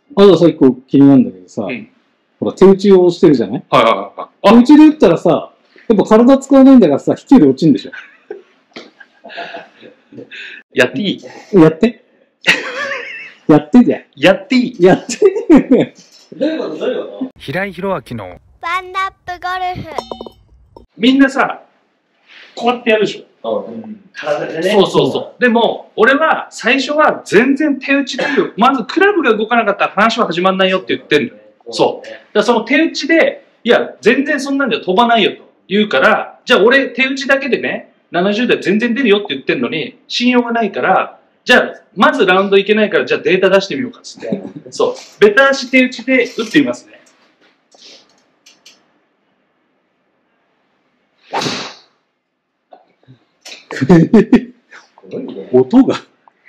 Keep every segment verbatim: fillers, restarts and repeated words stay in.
あとさ、一個気になるんだけどさ、 うん、 ほら、手打ちをしてるじゃない？ はいはいはい。 手打ちで打ったらさ、やっぱ体使わないんだからさ、飛距離落ちんでしょ。 やっていい？ やって。やってじゃん。 やっていい？ やって。 どういうことどういうこと？ 平井宏明のワンダップゴルフ。 みんなさ、こうやってやるでしょ。 うん。体でね。 そうそうそう。でも、俺は最初は全然手打ちでいいよ。まずクラブが動かなかったら話は始まんないよって言ってんのよ。そう。だからその手打ちで、いや、全然そんなんじゃ飛ばないよと言うから、じゃあ俺手打ちだけでね、ななじゅうだい全然出るよって言ってんのに、信用がないから、じゃあ、まずラウンドいけないから、じゃあデータ出してみようかっつって。そう。ベタ足手打ちで打ってみますね。 音が。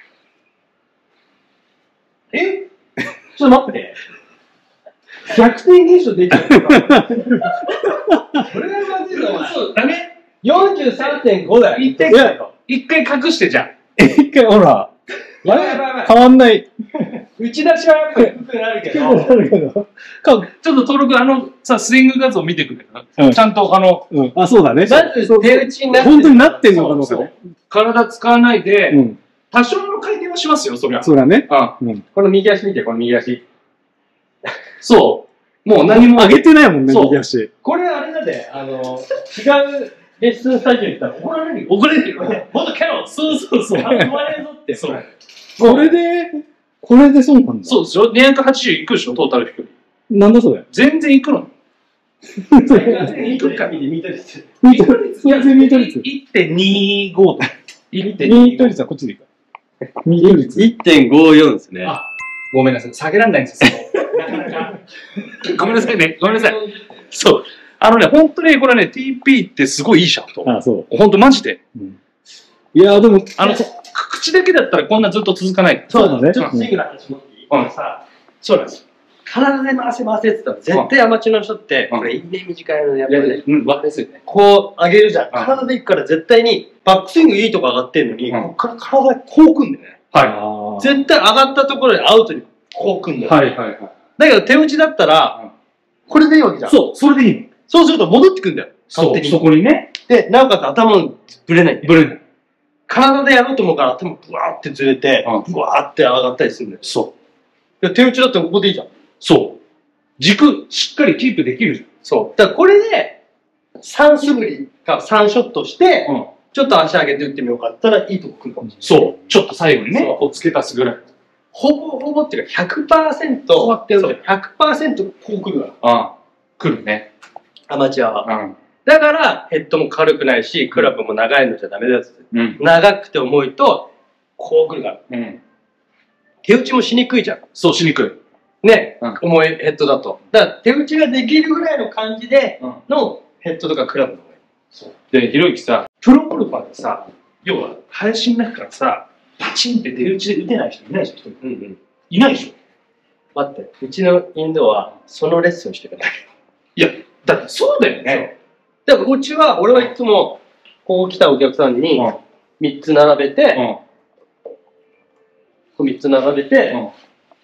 えちょっと待って。逆転現象出ちゃった。これがまずいぞ、お前。 そう、ダメ？ よんじゅうさんてんご だよ。 一回、一回隠してじゃん。 一回、ほら。 やばいやばいやばい。 変わんない。 打ち出しはやっぱり低くなるけど。 なるけど。 ちょっと登録、あの、さ、スイング画像見てくれる、 うん、 ちゃんと、あの、 うん、あ、そうだね。 まず手打ちになって本当になってんのかどうかね。 体使わないで、 うん、 多少の回転はしますよ、そりゃ。 そうだね。 うん。 この右足見て、この右足。 そう。もう何も。 上げてないもんね、右足。 これあれだね、あの、違うレッスンスタジオに行ったら怒られるよ。 怒られるよ。 もっと蹴ろそうそうそう。 あんま言われるぞって。 そう。 これで、これでそうなんだ。 そうでしょ？にひゃくはちじゅういくでしょ、トータル飛距離。 なんだそれ。 全然いくの。 全然いくか。ミート率。 ミート率。全然ミート率。 いってんにじゅうごとか。 ミート率はこっちでいいか。ミート率。 いってんごよん ですね。 あ、ごめんなさい。下げられないんですよ。なかなか。ごめんなさいね。ごめんなさい。そう。あのね、本当にこれね、ティーピー ってすごいいいシャフト。 ああ、そう。 本当マジで。 うん、いや、でも、 あの、口だけだったらこんなずっと続かない。 そうだね。 ちょっとスイングの話もっていい？ うん。 さ、 そうなんです。 体で回せ回せって言ったら、絶対アマチュアの人って、これ、いいね短いのやっぱりね。 うん、わかりやすいね。 こう上げるじゃん。体でいくから絶対に、バックスイングいいとこ上がってんのに、こっから体こうくんだよね。 は絶対上がったところでアウトにこうくんだい。 よ。 はいはいはい。 だけど手打ちだったら、これでいいわけじゃん。 そう、それでいいの。 そうすると戻ってくんだよ。 そう、 勝手に。 そこにね。 で、なおかつ頭もぶれないんだよ。 ブレない。 体でやろうと思うから頭ブワーってずれて、ブワーって上がったりするんだよ。 そう。 で手打ちだったらここでいいじゃん。 そう。軸、しっかりキープできるじそう。だからこれで、さん素振りかさんショットして、 ゃん。うん。 ちょっと足上げて打ってみようかって言ったらいいとこ来るかもしれない。 そう。ちょっと最後にね、 そうこう付け足すぐらい。 ほぼほぼっていうかひゃくパーセント、 こうやってやるじゃん。 ひゃくパーセントこう来るから。 ああ。来るね。 アマチュアは。 うん。 だからヘッドも軽くないし、クラブも長いのじゃダメだよって。 うん。 長くて重いと、こう来るから。 うん。 手打ちもしにくいじゃん。 そう、しにくい。 ね、 うん重いヘッドだと。だから手打ちができるぐらいの感じでうん。 のヘッドとかクラブの方がいい。 そう。で、ひろゆきさ、プロゴルファーでさ、要は、林の中からさ、パチンって出打ちで打てない人いないじゃん、一人。 うんうん。 いないでしょ。 待って、うちのインドはそのレッスンしてくれない。 いや、だってそうだよね。 でもうちは、俺はいつも、こう来たお客さんにうん。 みっつ並べて、 うん。 こうみっつ並べて、 うん。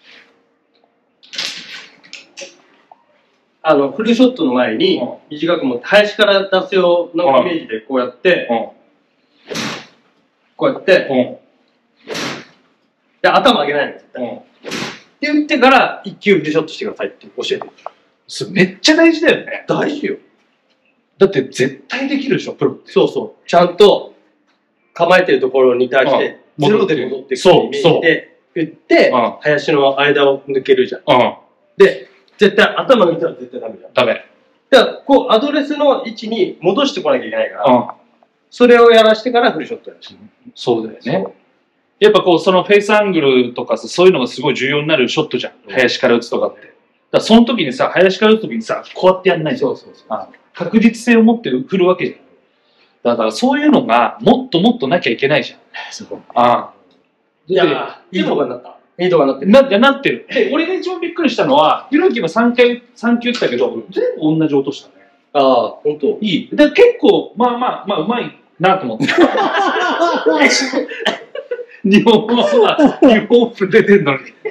あの、フルショットの前にうん、 短く持って、林から出すようのイメージでこうやって、 うん。 こうやって、 うん。 で、頭上げないの絶対。 うん。 って言ってから、一球フルショットしてくださいって教えてる。 それめっちゃ大事だよね。 大事よ。 だって絶対できるでしょ、プロって。 そうそう。ちゃんと、構えてるところに対して、 うんゼロで戻ってくそうるイメージで、打ってうん、 林の間を抜けるじゃん。 うん。 で、絶対頭抜いたら絶対ダメじゃん。 ダメ。 だから、こう、アドレスの位置に戻してこなきゃいけないから、 うん。 それをやらしてからフルショットやるし。 そうだよね。やっぱこう、そのフェイスアングルとかさ、そういうのがすごい重要になるショットじゃん。 うん林から打つとかって。だからその時にさ、林から打つ時にさ、こうやってやんないじゃん。 そうそうそう。 あ確実性を持って振るわけじゃん。だからそういうのがもっともっとなきゃいけないじゃん。 そう。 ああ。 いやー、いい動画になった。いい動画になってる。 な、なってる。で、俺が一番びっくりしたのは、ひろゆきはさんかい、さん球打ったけど、全部同じ音したね。 ああ、ほんと。 いい。で、結構、まあまあ、まあ、うまいなと思って。日本語は、日本譜出てんのに。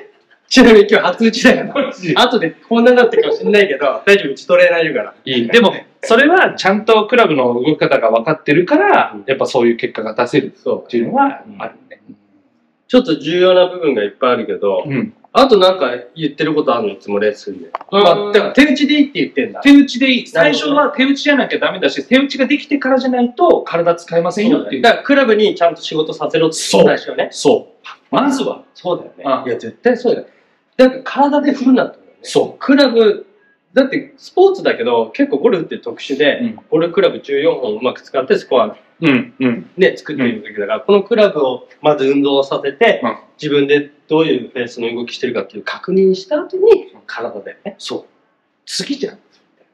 ちなみに今日初打ちだから。後でこんなになってるかもしれないけど、大丈夫、うちトレーナーいるから。 いい。でも、それはちゃんとクラブの動き方が分かってるから、やっぱそういう結果が出せるっていうのはあるね。 ちょっと重要な部分がいっぱいあるけど、 うん。 あとなんか言ってることあるのいつもレッスンで。まあ、だから手打ちでいいって言ってんだ。 手打ちでいい。最初は手打ちじゃなきゃダメだし、手打ちができてからじゃないと体使えませんよっていう。 だからクラブにちゃんと仕事させろって最初ね。 そう。まずは。 そうだよね。 あいや、絶対そうだよ。だから体で振るなってことだよね。 そう。 クラブ、だってスポーツだけど、結構ゴルフって特殊で、 うん、 ゴルフクラブじゅうよんほんうまく使ってスコアうんうんね、作っている時だから、このクラブをまず運動させて、 うん、 自分でどういうフェースの動きしてるかっていう確認した後に、体だよね。 そう。次じゃん。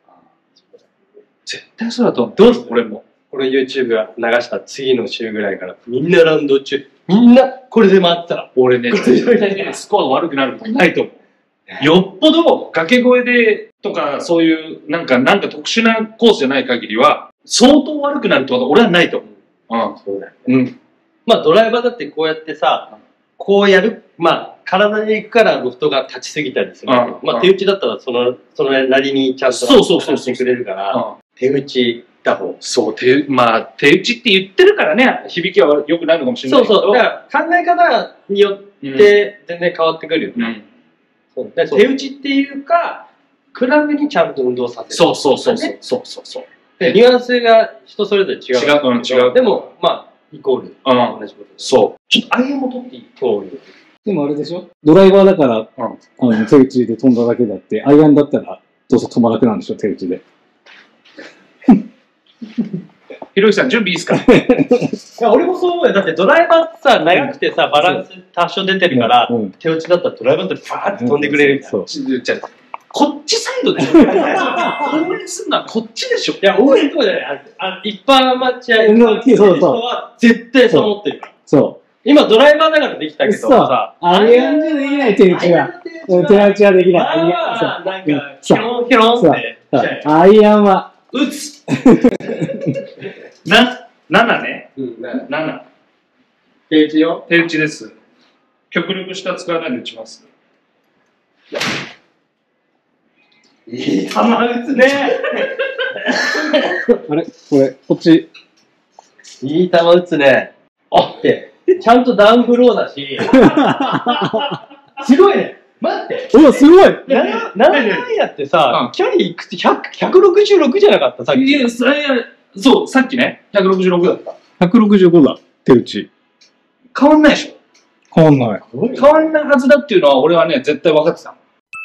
絶対そうだと思う。 どうする俺も。 これ YouTube が流した次の週ぐらいから、みんなラウンド中、みんなこれで回ったら。 俺ね、絶対ね、スコア悪くなることないと思う。よっぽど掛け声でとか、そういう、なんか、なんか特殊なコースじゃない限りは、相当悪くなるってことは俺はないと思う。うん。 そうだよね。 うん。 まあドライバーだってこうやってさ、こうやる、まあ体で行くからロフトが立ちすぎたりする。 うんまあ手打ちだったらその、そのなりにちゃんとそうそうそうそうしてくれるから、 うん手打ちだ方。 そう、手、まあ、手打ちって言ってるからね、響きは良くなるのかもしれないけど。 そうそう。だから考え方によって全然変わってくるよね。そうだから手打ちっていうか、クラブにちゃんと運動させる。 そうそうそうそう。そうそうそう。 で、ニュアンスが人それぞれ違う。 違う、うん、違う。 でも、まあ、イコール。 うん。 同じこと。 そう。ちょっとアイアンも取っていい？ そういう。 でもあれでしょドライバーだから、 うん、 あの手打ちで飛んだだけだって、アイアンだったらどうせ飛ばなくなるんでしょ手打ちで。 ひろゆきさん、準備いいですか？ いや俺もそう思うよ。だってドライバーってさ、長くてさ、バランス多少出てるから、 うんうん、 手打ちだったらドライバーってファーって飛んでくれるみたいな。 そう。 じゃあこっちサイドでしょ応援するのはこっちでしょ。 いや、応援とかじゃない。あ一般アマチュアうんの人は絶対そう思ってるから。 そう。 今ドライバーだからできたけどさ、 アイアンじゃできない手打ちは。手打ちはできない。アイアンさ、なんか、ヒロンヒロンって。 アイアンは。 打つな、ななね。 うん、 なな。 手打ちよ。 手打ちです。極力下使わないで打ちます。 いい球打つね。 あれこれ、こっち。 いい球打つね。あって、ちゃんとダウンフローだし。すごいね。待って。 おすごい ! ななまいやってさ、キャリーいくつひゃく、ひゃくろくじゅうろくじゃなかったさっき。 いや、それ、そう、さっきね、ひゃくろくじゅうろくだった。 ひゃくろくじゅうごだ。手打ち。 変わんないでしょ。 変わんない。 変わんないはずだっていうのは俺はね、絶対分かってた。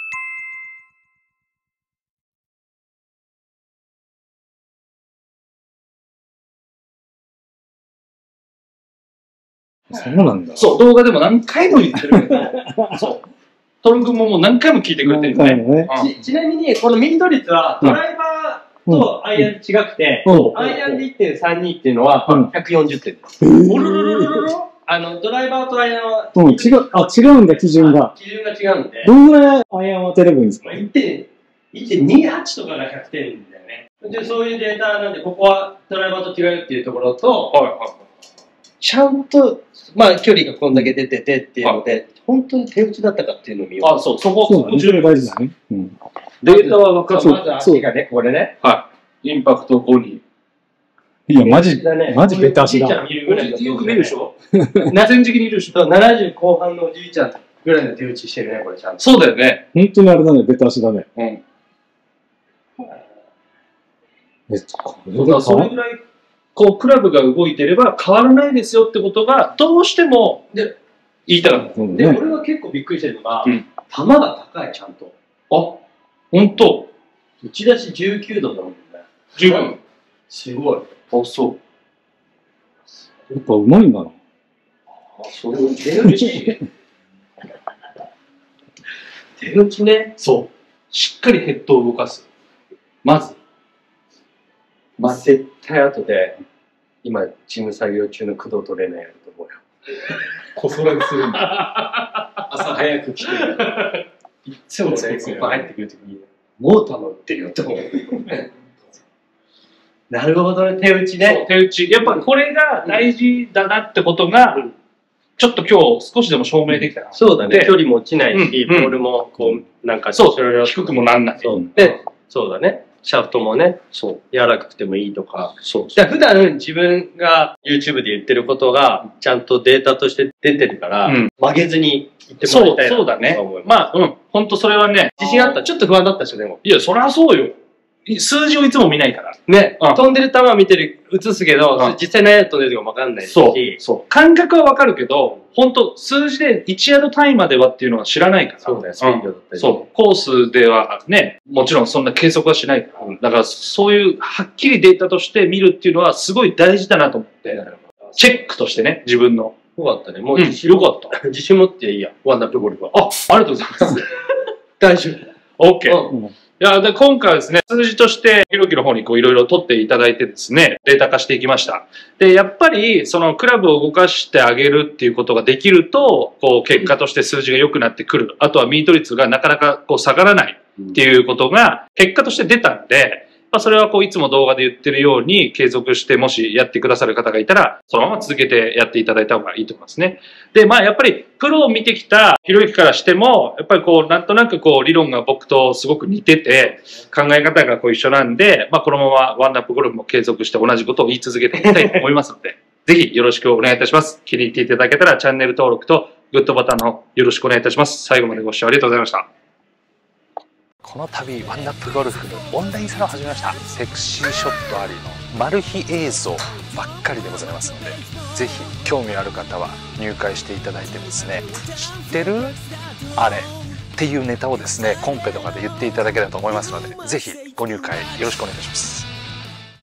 そうなんだ。 そう、動画でも何回も言ってるけど、そう。トル君ももう何回も聞いてくれてるね。 ねうん、 ち, ちなみに、このミート率は、ドライバーとアイアン違くて、 うん、 アイアンで いってんさんに っていうのはひゃくよんじゅってんです。 おるるるるるあの、ドライバーとアイアンは、 うん、違う、あ、違うんだ、基準が。 基準が違うんで。 どんぐらいアイアンを当てればいいんですか？ いってんにはち とかがひゃくてんだよね。で、そういうデータなんで、ここはドライバーと違うっていうところと、 はいはい、 ちゃんと、まあ、距離がこんだけ出ててっていうので、はい、本当に手打ちだったかっていうのを見よう。 あ、そう、そこ、 そう、それ大事だね。うん、 データは分かる。 まず足がね、これね。 はい。インパクトごに。 いや、マジ、マジベタ足だ。 よく見るでしょ？なぜん時期にいるでしょ？ ななじゅうこう半のおじいちゃんぐらいの手打ちしてるね、これちゃんと。 そうだよね。 本当にあれだね、ベタ足だね。 うん。 え、 それぐらい、こう、クラブが動いてれば変わらないですよってことが、どうしても言いたかった。 で、俺は結構びっくりしてるのが、球が高い、ちゃんと。 あ、ほんと？ 打ち出しじゅうきゅうどだもんね。 十分。 すごい。 あ、そう。 やっぱうまいんだな。 あ、そういう手打ち。手打ちね。 そう。しっかりヘッドを動かす。まず。 まあ、絶対後で、今、チーム作業中の工藤トレーナーやると思うよ。 こそらぎするんだ。 朝早く来て、 いつもここ入ってくるときに、モーター乗ってるよって思う。なるほどね、手打ちね。 手打ち。やっぱこれが大事だなってことが、 ちょっと今日少しでも証明できたな。 そうだね。 で距離も落ちないし、 うんうんボールもこう、なんか、 そう、低くもなんない。 そう。で、そうだね。シャフトもね、そう。柔らかくてもいいとか。 そう。 じゃあ普段自分が YouTube で言ってることが、ちゃんとデータとして出てるから、 うん曲げずに言ってもそう、 らいたいなそうだねと思い。ます。 まあ、うん。ほんとそれはね、 自信あった。ちょっと不安だったでしょ、でも。 いや、そりゃそうよ。数字をいつも見ないから。 ね、 うん飛んでる球見てる、映すけど、 うん実際何や飛んでるかもわかんないし。 そう。そう。感覚はわかるけど、本当数字でいちヤード単位まではっていうのは知らないから。 そうだよ、スピードだったり。 そう。コースではね、もちろんそんな計測はしないから。 うんだからそういうはっきりデータとして見るっていうのはすごい大事だなと思って。チェックとしてね、自分の。 よかったね。もううん、 自信、 よかった。 自信持っていいや。ワンナップゴルフは。 あ、ありがとうございます。 大丈夫。 OK。 うんうんいや、で、今回はですね、数字として、ひろきの方にこういろいろ取っていただいてですね、データ化していきました。で、やっぱり、そのクラブを動かしてあげるっていうことができると、こう、結果として数字が良くなってくる。あとはミート率がなかなかこう下がらないっていうことが、結果として出たんで、まあ、それはこういつも動画で言ってるように継続してもしやってくださる方がいたら、そのまま続けてやっていただいた方がいいと思いますね。で、まあやっぱりプロを見てきたひろゆきからしても、やっぱりこうなんとなくこう理論が僕とすごく似てて、考え方がこう一緒なんで、まあこのままワンナップゴルフも継続して同じことを言い続けていきたいと思いますので、ぜひよろしくお願いいたします。気に入っていただけたらチャンネル登録とグッドボタンの方よろしくお願いいたします。最後までご視聴ありがとうございました。 この度ワンナップゴルフのオンラインサロンを始めました。セクシーショットありのマル秘映像ばっかりでございますので、ぜひ興味ある方は入会していただいてですね、知ってるあれっていうネタをですねコンペとかで言っていただければと思いますので、ぜひご入会よろしくお願いいたします。